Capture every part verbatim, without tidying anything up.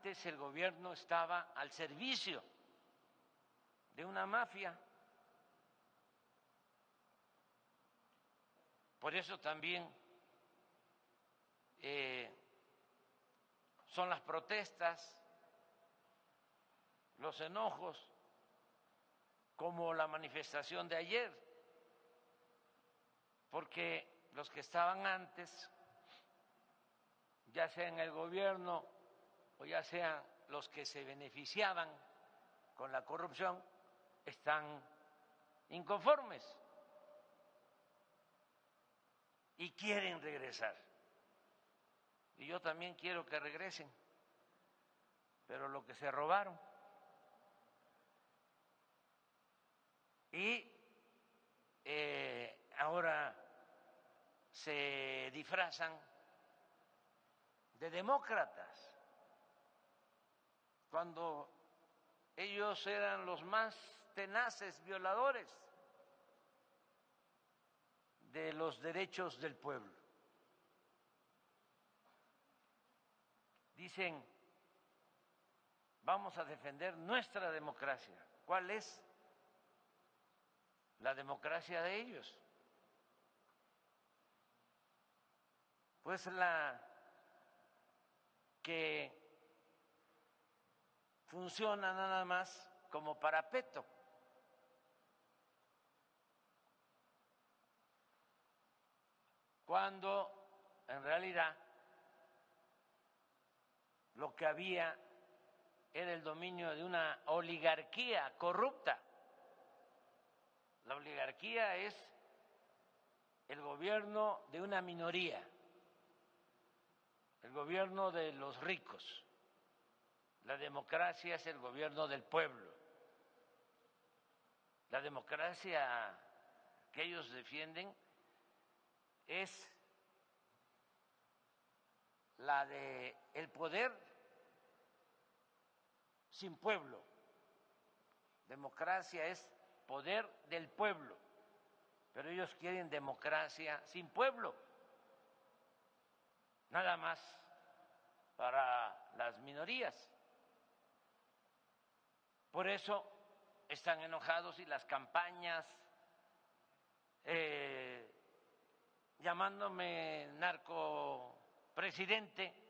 antes el gobierno estaba al servicio de una mafia. Por eso también eh, son las protestas, los enojos, como la manifestación de ayer, porque los que estaban antes, ya sea en el gobierno o ya sean los que se beneficiaban con la corrupción, están inconformes y quieren regresar. Y yo también quiero que regresen, pero lo que se robaron. Y eh, ahora se disfrazan de demócratas, cuando ellos eran los más tenaces violadores de los derechos del pueblo. Dicen, vamos a defender nuestra democracia. ¿Cuál es la democracia de ellos? Pues la que funciona nada más como parapeto. Cuando en realidad lo que había era el dominio de una oligarquía corrupta. La oligarquía es el gobierno de una minoría, el gobierno de los ricos. La democracia es el gobierno del pueblo. La democracia que ellos defienden es la de el poder sin pueblo. Democracia es poder del pueblo, pero ellos quieren democracia sin pueblo, nada más para las minorías. Por eso están enojados y las campañas eh, llamándome narcopresidente,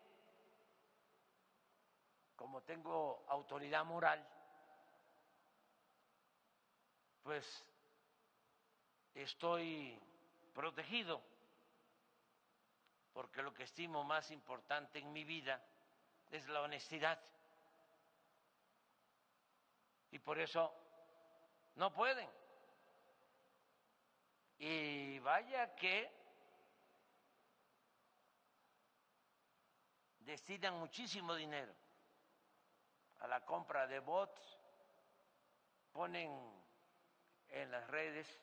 como tengo autoridad moral, pues estoy protegido, porque lo que estimo más importante en mi vida es la honestidad. Y por eso no pueden. Y vaya que destinan muchísimo dinero a la compra de bots, ponen en las redes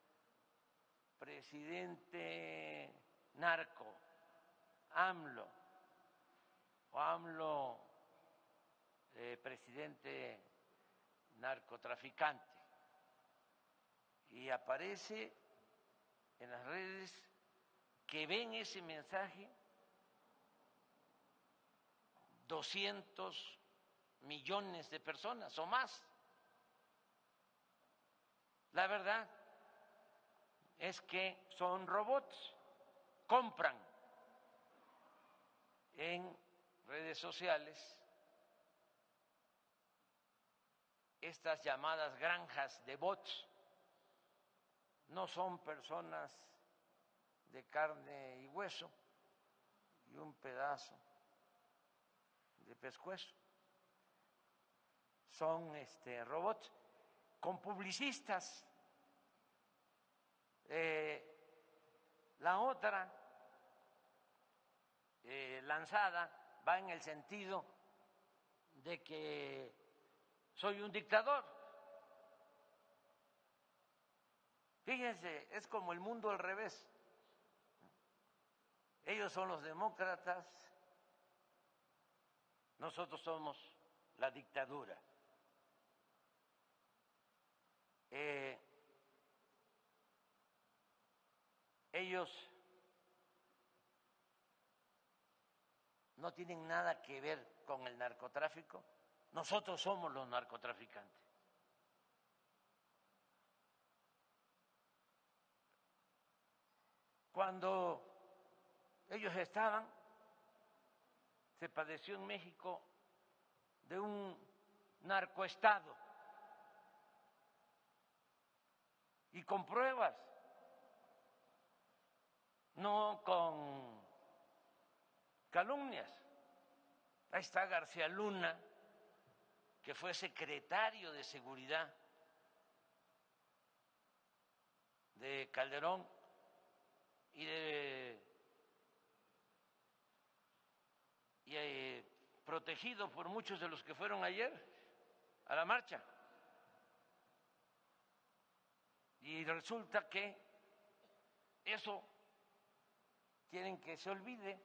presidente narco, AMLO, o AMLO eh, presidente narcotraficante, y aparece en las redes que ven ese mensaje doscientos millones de personas o más. La verdad es que son robots, compran en redes sociales estas llamadas granjas de bots. No son personas de carne y hueso y un pedazo de pescuezo, son este, robots con publicistas. Eh, la otra eh, lanzada va en el sentido de que soy un dictador. Fíjense, es como el mundo al revés. Ellos son los demócratas, nosotros somos la dictadura. Eh, ellos no tienen nada que ver con el narcotráfico, nosotros somos los narcotraficantes. Cuando ellos estaban, se padeció en México de un narcoestado y con pruebas, no con calumnias. Ahí está García Luna, que fue secretario de Seguridad de Calderón y, de, y eh, protegido por muchos de los que fueron ayer a la marcha. Y resulta que eso quieren que se olvide,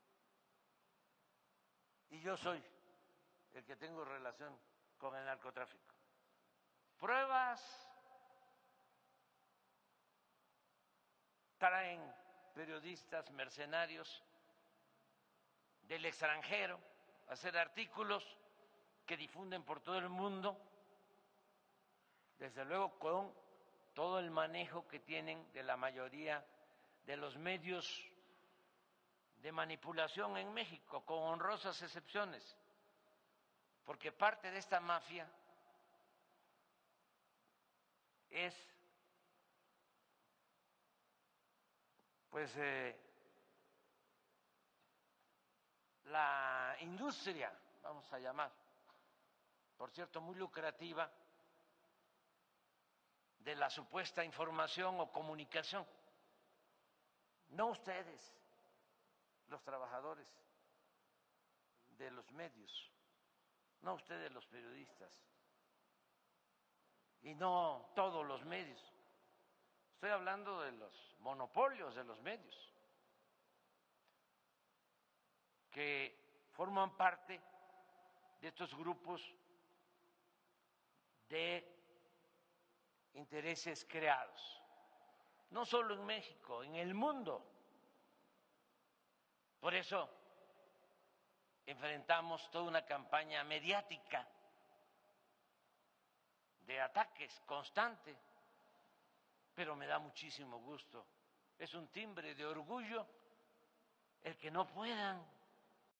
y yo soy el que tengo relación con el narcotráfico. Pruebas traen periodistas mercenarios del extranjero a hacer artículos que difunden por todo el mundo, desde luego con todo el manejo que tienen de la mayoría de los medios de manipulación en México, con honrosas excepciones, porque parte de esta mafia es pues eh, la industria, vamos a llamar, por cierto, muy lucrativa, de la supuesta información o comunicación. No ustedes, los trabajadores de los medios, no ustedes los periodistas, y no todos los medios. Estoy hablando de los monopolios de los medios, que forman parte de estos grupos de intereses creados, no solo en México, en el mundo. Por eso enfrentamos toda una campaña mediática de ataques constante, pero me da muchísimo gusto, es un timbre de orgullo el que no puedan